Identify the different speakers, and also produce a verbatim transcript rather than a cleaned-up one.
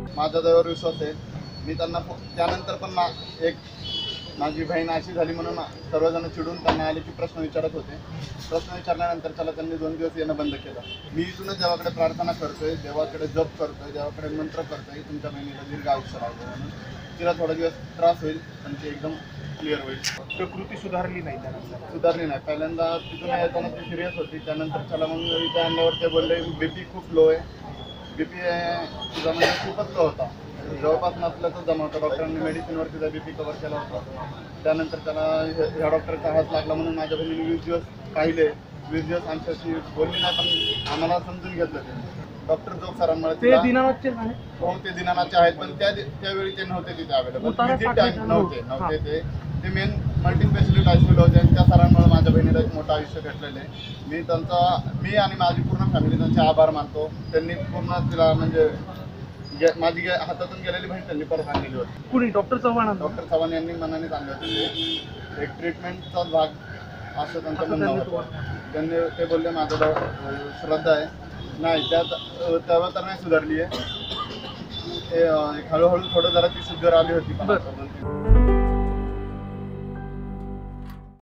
Speaker 1: माझा त्यावर विश्वास आहे. मी त्यांना त्यानंतर पण मा एक माझी बहीण अशी झाली म्हणून सर्वजण चिडून त्यांना आले की प्रश्न विचारत होते. प्रश्न विचारल्यानंतर त्याला त्यांनी दोन दिवस येणं बंद केलं. मी इथूनच देवाकडे प्रार्थना करतोय, देवाकडे जप करतोय, देवाकडे मंत्र करतोय तुमच्या बहिणीला दीर्घ आयुष्य लाभो म्हणून. तिला थोडा दिवस त्रास होईल पण ते एकदम क्लिअर होईल.
Speaker 2: प्रकृती सुधारली नाही त्यानंतर
Speaker 1: सुधारली नाही. पहिल्यांदा तिथून येताना ती सिरियस होती, त्यानंतर त्याला मग इथे आणल्यावर ते बोलले बी पी खूप लो आहे. बी पी तिचा म्हणजे खूपच लो होता, जवळपास नसल्याचं जमा होतं. डॉक्टरांनी मेडिसिनवर तिचा बी पी कवर केला होता. त्यानंतर त्याला ह्या डॉक्टरचा हात लागला म्हणून माझ्या बहिणीने वीस दिवस पाहिले. वीस दिवस आमच्याशी बोलली नाही पण आम्हाला समजून घेतलं ते डॉक्टर जोग सरांमुळे.
Speaker 2: ते दिनानाथचे आहे.
Speaker 1: हो ते दिनानाथचे आहेत पण त्या त्यावेळी ते नव्हते तिथे अवेलेबल. नव्हते नव्हते ते ते मेन मल्टी स्पेशलिस्ट आयसीयूला होते आणि त्या सरांमुळे माझ्या बहिणीला एक मोठं आयुष्य भेटलेलं आहे. मी त्यांचा मी आणि माझी पूर्ण फॅमिली त्यांचे आभार मानतो. त्यांनी पूर्ण तिला म्हणजे माझी हातातून गेलेली बहीण त्यांनी परत आणलेली होती.
Speaker 2: कुणी डॉक्टर चव्हाण
Speaker 1: डॉक्टर चव्हाण यांनी मनाने आणले होते. एक ट्रीटमेंटचाच भाग असं त्यांचं म्हणणं होतं. त्यांनी ते बोलले माझं श्रद्धा आहे. नाही त्यात तेव्हा तर नाही सुधारली आहे. हळूहळू थोडं जरा ती शुद्ध आली होती पण